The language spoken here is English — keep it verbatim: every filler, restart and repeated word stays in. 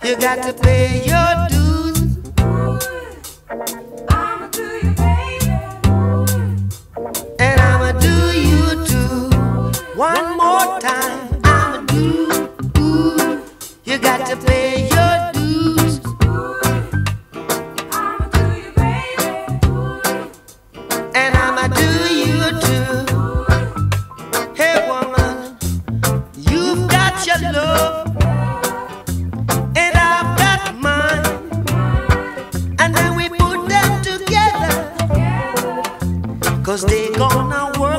You got to pay your dues. I'ma do you, baby. And I'ma do you too. One more time, I'ma do. Ooh, you got to pay your dues. I'ma do you, baby. And I'ma do you too. Hey woman, you've got your love, and I've got mine. And then we put them together, 'cause they gonna work